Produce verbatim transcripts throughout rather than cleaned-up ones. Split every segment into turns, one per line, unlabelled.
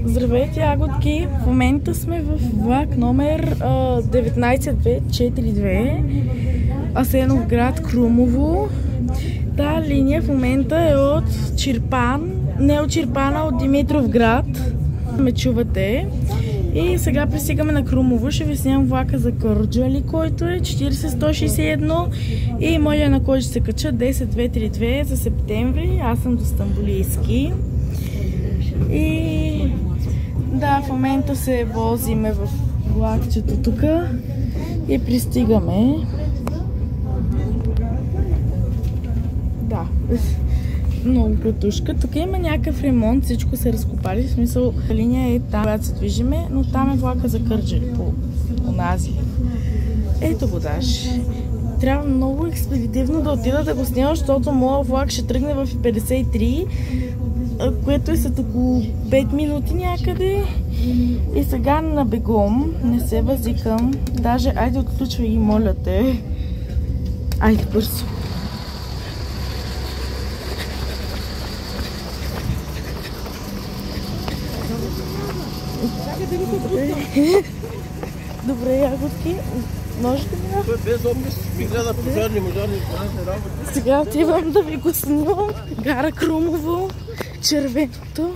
Здравейте, ягодки! В момента сме в влак номер деветнайсет две четири две, Асеновград, Крумово. Та линия в момента е от Чирпан, не от Чирпана, от Димитровград. Ме чувате. И сега пристигаме на Крумово. Ще ви снимам влака за Кърджали, който е четирийсет сто шейсет и едно, и моя, на който ще се кача, десет две три две за септември. Аз съм до Стамболийски. И да, в момента се возиме в влакчето тук и пристигаме. Да, много кратушка. Тук има някакъв ремонт, всичко се разкопали, в смисъл линия е там, когато се движиме, но там е влака за Кърджали по онази. Ето го даш. Трябва много експедитивно да отида да го снимам, защото моят влак ще тръгне в петдесет и три, което е след около пет минути някъде. И сега на бегом, не се възикам. Даже, айде отключвай ги, моля те. Айде бързо. Добре, ягодки. Можете ли да?
Без опис ми гледа пожарни, мажарни, работи.
Сега отивам да ви го снимам. Гара Крумово, червеното.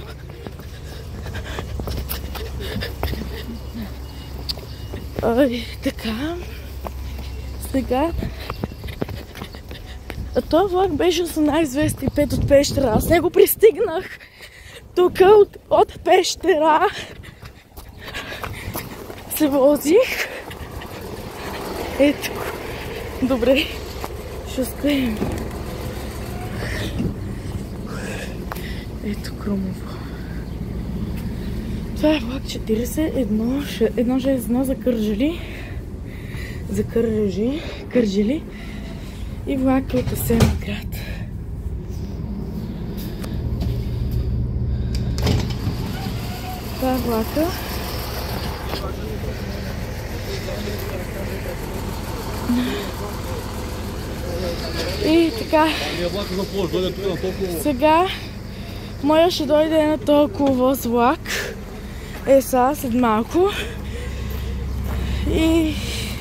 Ой, така. Сега. А този влак беше осемнайсет двеста и пет от Пещера. Аз него пристигнах тук от, от Пещера. Се возих. Ето. Добре. Ще успеем. Ето Крумово. Това е влак четирийсет едно шейсет и едно за Кърджали. За Кърджали. Кърджали. И влак от Асеновград. Това е влака. И така. Сега моя ще дойде на толкова воз влак. Е сега след малко. И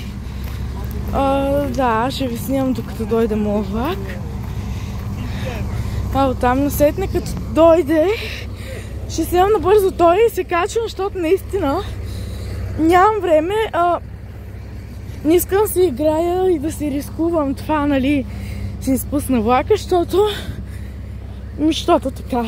а, да, ще ви снимам докато дойде моят влак. А оттам насетне като дойде, ще снимам набързо той и се качвам, защото наистина нямам време. А, не искам да си играя и да си рискувам това, нали, си изпусна влака, защото защото така.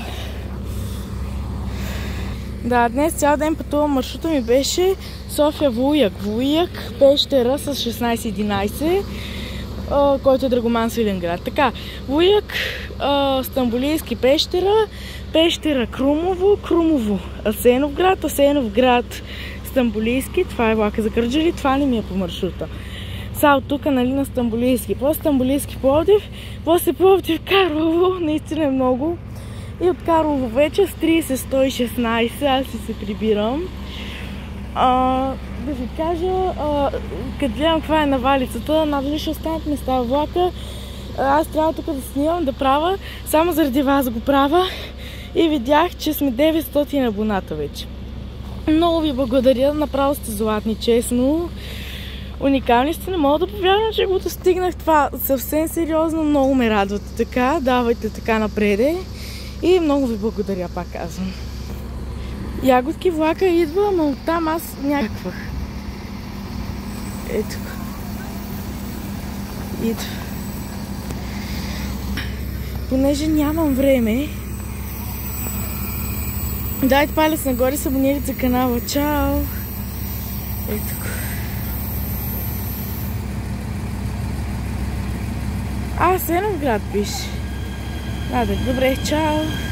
Да, днес цял ден пътувам. Маршрута ми беше София-Вуяк. Вуяк, Пещера с шестнайсет единайсет, който е Драгоман-Свиленград. Така, Вуяк, Стамболийски, Пещера, Пещера, Крумово, Крумово, Асеновград, Асеновград, Стамболийски. Това е влака за Кърджали, това не ми е по маршрута. Са от тук, нали, на Стамболийски. После Стамболийски Пловдив, после Пловдив Карлово, наистина е много. И от Карлово вече с трийсет сто и шестнайсет, аз си се прибирам. А, да ви кажа, а, като гледам каква е навалицата, надали ще останат места в влака. Аз трябва тук да снимам, да правя, само заради вас го правя. И видях, че сме деветстотин абоната вече. Много ви благодаря, направо сте златни, честно. Уникални сте, не мога да повярвам, че го достигнах това. Съвсем сериозно, много ме радвате така. Давайте така напреде. И много ви благодаря, пак казвам. Ягодки, влака идва, ама оттам аз някаква. Ето. Идва. Понеже нямам време, дайте палец нагоре, се абонирайте за канала. Чао! Ето го. А, Асеновград пише. Абе, добре, чао!